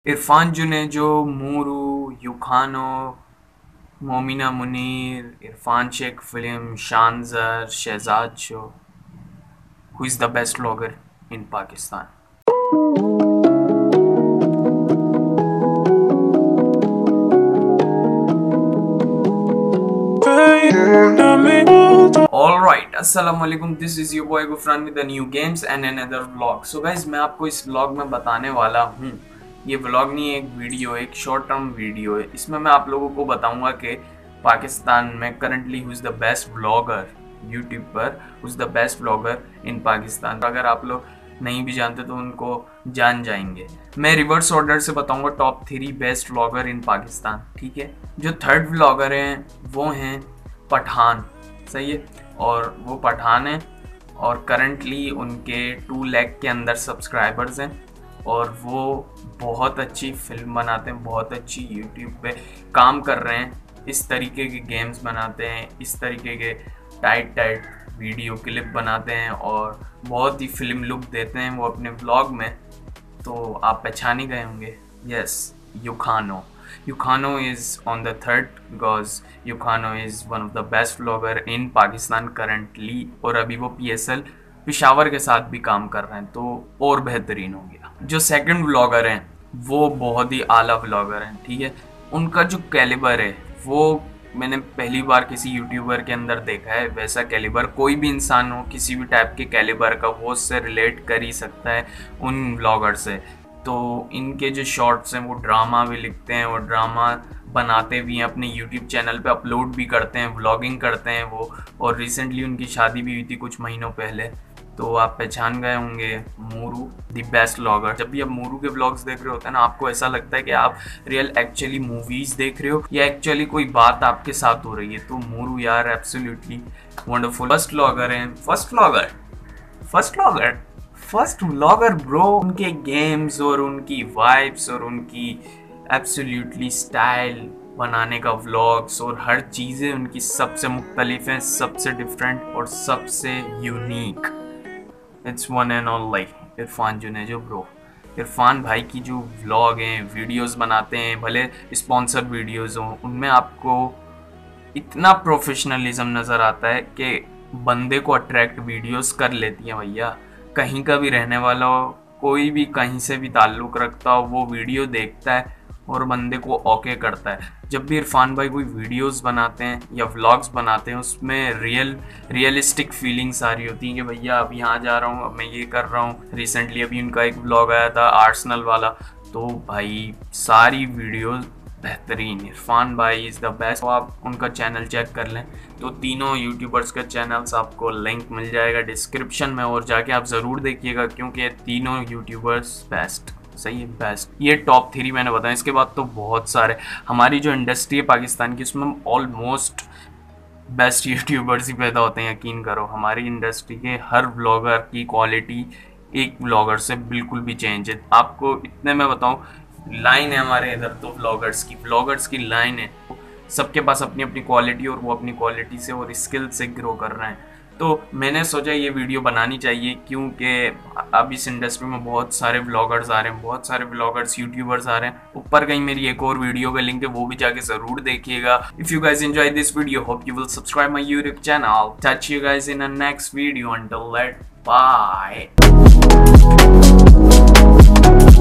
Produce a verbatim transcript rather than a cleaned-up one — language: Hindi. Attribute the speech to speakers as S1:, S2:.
S1: Irfan Junejo, Mooroo, Yukhano, Momina Munir, Irfan Sheikh film, Shanzar, Shahzad show. Who is the best vlogger in Pakistan? Alright, अस्सलाम वालेकुम, this is your boy Gufran with the new games and another vlog. So guys, मैं आपको इस व्लॉग में बताने वाला हूँ, ये व्लॉग नहीं है, एक वीडियो, एक शॉर्ट टर्म वीडियो है। इसमें मैं आप लोगों को बताऊंगा कि पाकिस्तान में currently who is the best vlogger YouTube पर, who is the best vlogger in Pakistan. अगर आप लोग नहीं भी जानते तो उनको जान जाएंगे। मैं रिवर्स ऑर्डर से बताऊंगा top three best vlogger in Pakistan, ठीक है। जो थर्ड व्लॉगर हैं वो हैं पठान, सही है, और वो पठान हैं और करंटली उनके टू लैख के अंदर सब्सक्राइबर्स हैं और वो बहुत अच्छी फिल्म बनाते हैं, बहुत अच्छी यूट्यूब पे काम कर रहे हैं। इस तरीके के गेम्स बनाते हैं, इस तरीके के टाइट टाइट वीडियो क्लिप बनाते हैं और बहुत ही फिल्म लुक देते हैं वो अपने व्लॉग में। तो आप पहचान ही गए होंगे, yes, Yukhano. Yukhano is on the third because Yukhano is one of the best vlogger in Pakistan currently, और अभी वो पी एस एल पिशावर के साथ भी काम कर रहे हैं तो और बेहतरीन हो गया। जो सेकंड व्लॉगर हैं वो बहुत ही आला व्लॉगर हैं, ठीक है। उनका जो कैलिबर है वो मैंने पहली बार किसी यूट्यूबर के अंदर देखा है। वैसा कैलिबर कोई भी इंसान हो, किसी भी टाइप के कैलिबर का, वो उससे रिलेट कर ही सकता है उन व्लॉगर से। तो इनके जो शॉर्ट्स हैं वो ड्रामा भी लिखते हैं और ड्रामा बनाते भी हैं, अपने यूट्यूब चैनल पे अपलोड भी करते हैं, व्लॉगिंग करते हैं वो। और रिसेंटली उनकी शादी भी हुई थी कुछ महीनों पहले, तो आप पहचान गए होंगे, मूरू द बेस्ट व्लॉगर। जब भी आप मूरू के व्लॉग्स देख रहे होते हैं ना, आपको ऐसा लगता है कि आप रियल एक्चुअली मूवीज़ देख रहे हो या एक्चुअली कोई बात आपके साथ हो रही है। तो मूरू यार एब्सोल्युटली वंडरफुल फर्स्ट व्लॉगर हैं। First vlogger first vlogger first vlogger bro. उनके गेम्स और उनकी वाइब्स और उनकी एब्सोल्युटली स्टाइल बनाने का व्लॉग्स और हर चीज़ें उनकी सबसे मुख्तलिफ हैं, सबसे डिफरेंट और सबसे unique. It's one and only Irfan Junejo bro. Irfan भाई की जो व्लॉग हैं, वीडियोस बनाते हैं, भले स्पॉन्सर्ड वीडियोस हों, उनमें आपको इतना प्रोफेशनलिज्म नज़र आता है कि बंदे को अट्रैक्ट वीडियोस कर लेती हैं भैया। कहीं का भी रहने वाला हो, कोई भी कहीं से भी ताल्लुक़ रखता हो, वो वीडियो देखता है और बंदे को ओके करता है। जब भी इरफान भाई कोई वीडियोस बनाते हैं या व्लॉग्स बनाते हैं, उसमें रियल रियलिस्टिक फीलिंग्स आ रही होती हैं कि भैया अब यहाँ जा रहा हूँ, अब मैं ये कर रहा हूँ। रिसेंटली अभी उनका एक व्लॉग आया था आर्सेनल वाला, तो भाई सारी वीडियोस बेहतरीन। इरफान भाई इज़ द बेस्ट। तो आप उनका चैनल चेक कर लें, तो तीनों यूट्यूबर्स के चैनल्स आपको लिंक मिल जाएगा डिस्क्रिप्शन में, और जाके आप ज़रूर देखिएगा क्योंकि तीनों यूट्यूबर्स बेस्ट, सही है, बेस्ट। ये टॉप थ्री मैंने बताया। इसके बाद तो बहुत सारे, हमारी जो इंडस्ट्री है पाकिस्तान की, उसमें ऑलमोस्ट बेस्ट यूट्यूबर्स ही पैदा होते हैं। यकीन करो, हमारी इंडस्ट्री के हर व्लॉगर की क्वालिटी एक व्लॉगर से बिल्कुल भी चेंज है। आपको इतने मैं बताऊँ, लाइन है हमारे इधर तो व्लॉगर्स की व्लॉगर्स की लाइन है। सबके पास अपनी अपनी क्वालिटी और वो अपनी क्वालिटी से और स्किल से ग्रो कर रहे हैं। तो मैंने सोचा ये वीडियो बनानी चाहिए क्योंकि अब इस इंडस्ट्री में बहुत सारे व्लॉगर्स आ रहे हैं, बहुत सारे व्लॉगर्स यूट्यूबर्स आ रहे हैं। ऊपर कहीं मेरी एक और वीडियो का लिंक है, वो भी जाके जरूर देखिएगा। If you guys enjoy this video, hope you will subscribe my YouTube channel. Touch you guys in a next video. Until that, bye.